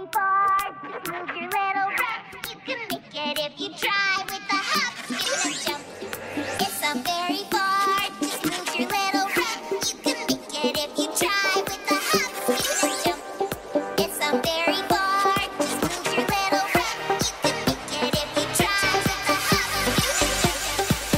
very far. Just move your little rump. You can make it if you try with a hop, skip, and jump. It's a very far. Just move your little rump. You can make it if you try with a hop, skip, and jump. It's a very far. Just move your little rump. You can make it if you try with a hop, skip, and jump.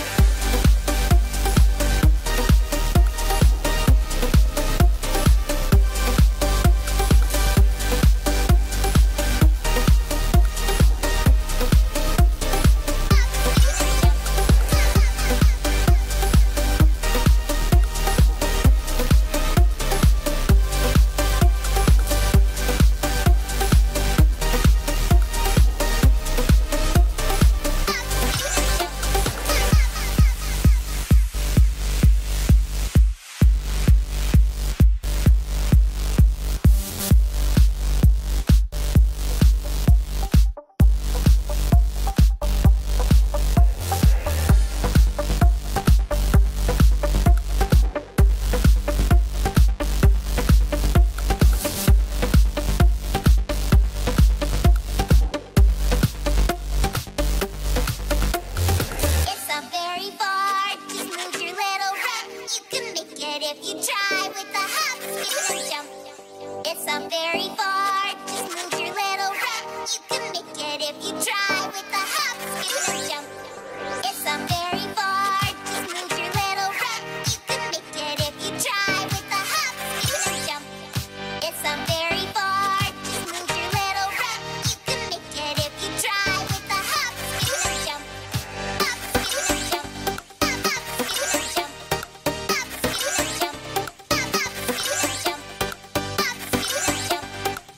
If you try with a hop, skip, and jump. It's a very far. Just move your little rump. You can make it if you try with a hop, skip, and jump. It's a very far. Just move your little rump. You can make it if you try with a hop, skip, and jump. It's a very far. Just move your little rump. You can make it if you try with a hop, skip, and jump. Hop, skip, and jump. Hop, hop, skip, and jump. Hop, skip, and jump. Hop, hop, skip, and jump. Hop, skip, and jump.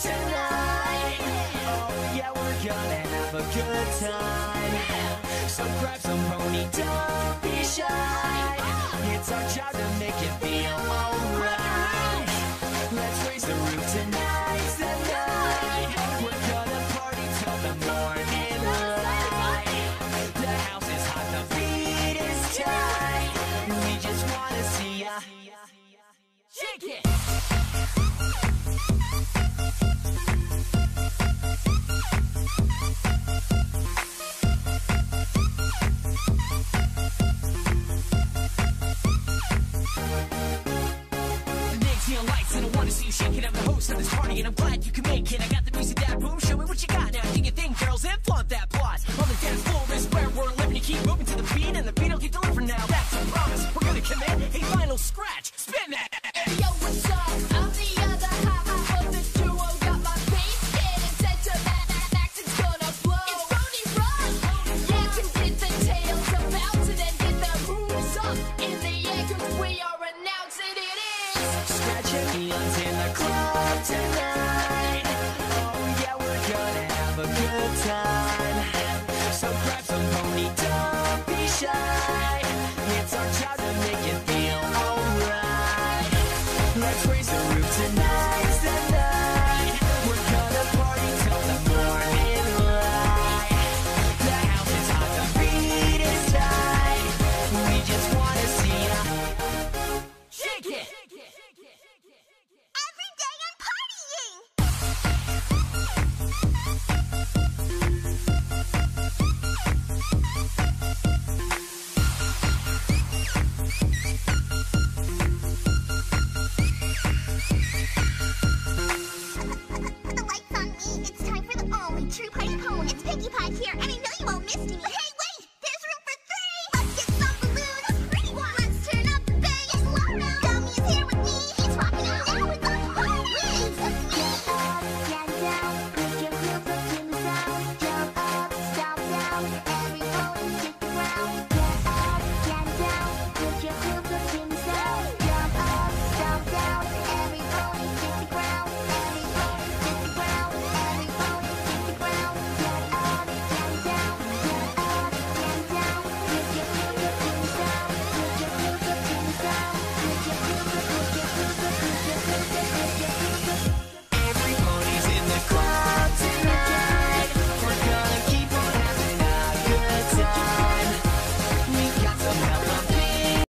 tonight. Oh yeah, we're gonna have a good time. So grab some pony, don't be shy. It's our job to make you feel alright. Let's raise the roof tonight's the night. We're gonna party till the morning light. The house is hot, the beat is tight. We just wanna see ya shake it. Lights and I wanna see you shaking. I'm the host of this party and I'm glad you can make it. I got the music that boom, show me what you got now. Do you think, girls, and flaunt that plot? On the dance floor is where we're living. You keep moving to the beat and the beat will get delivered now. That's a promise, we're gonna commit a final scratch. Spin that. Yo, what's up? I'm the other half of the duo. Got my bass getting set to max. It's gonna blow. It's Pony Run. Yeah, can get the tails about to then get the moves up in the air 'cause we are announcing it is Scratching neons in the club tonight. Oh yeah, we're gonna have a good time. So grab some pony, don't be shy. It's our job to make you feel alright. Let's raise the roof tonight's the night. We're gonna party till the morning light. The house is hot, the beat is tight. We just wanna see ya shake it. Every day I'm partying! The light's on me. It's time for the only true party pony. It's Pinkie Pie here, and I know you all missed me.